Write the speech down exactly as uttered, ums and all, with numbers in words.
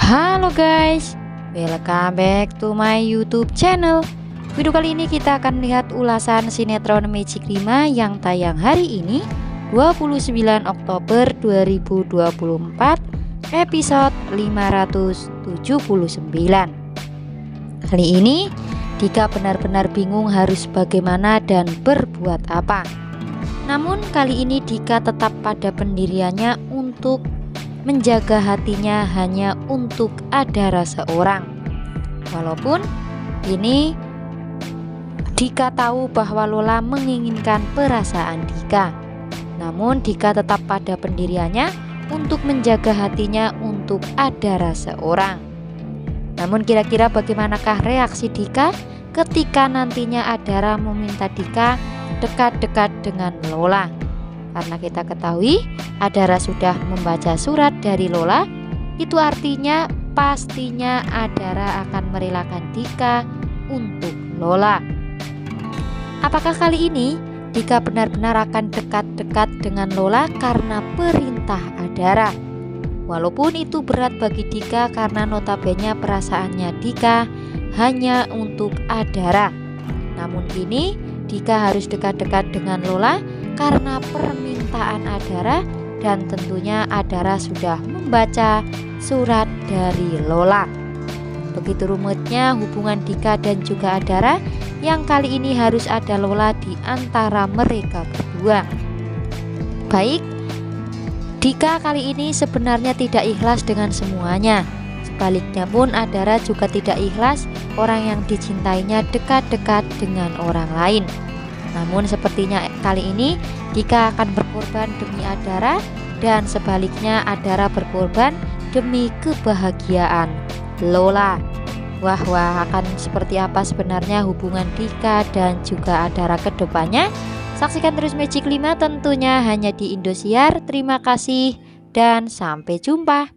Halo guys, welcome back to my YouTube channel. Video kali ini kita akan lihat ulasan sinetron Magic lima yang tayang hari ini dua puluh sembilan Oktober dua ribu dua puluh empat, episode lima ratus tujuh puluh sembilan. Kali ini Dika benar-benar bingung harus bagaimana dan berbuat apa. Namun kali ini Dika tetap pada pendiriannya untuk menjaga hatinya hanya untuk Adara seorang. Walaupun ini Dika tahu bahwa Lola menginginkan perasaan Dika, namun Dika tetap pada pendiriannya untuk menjaga hatinya untuk Adara seorang. Namun kira-kira bagaimanakah reaksi Dika ketika nantinya Adara meminta Dika dekat-dekat dengan Lola? Karena kita ketahui Adara sudah membaca surat dari Lola, itu artinya pastinya Adara akan merelakan Dika untuk Lola. Apakah kali ini Dika benar-benar akan dekat-dekat dengan Lola karena perintah Adara? Walaupun itu berat bagi Dika karena notabene perasaannya Dika hanya untuk Adara. Namun kini Dika harus dekat-dekat dengan Lola karena permintaan Adara, dan tentunya Adara sudah membaca surat dari Lola. Begitu rumitnya hubungan Dika dan juga Adara, yang kali ini harus ada Lola di antara mereka berdua. Baik, Dika kali ini sebenarnya tidak ikhlas dengan semuanya. Sebaliknya pun Adara juga tidak ikhlas orang yang dicintainya dekat-dekat dengan orang lain. Namun sepertinya kali ini Dika akan berkorban demi Adara, dan sebaliknya Adara berkorban demi kebahagiaan Lola. Wah wah akan seperti apa sebenarnya hubungan Dika dan juga Adara ke depannya? Saksikan terus Magic lima tentunya hanya di Indosiar. Terima kasih dan sampai jumpa.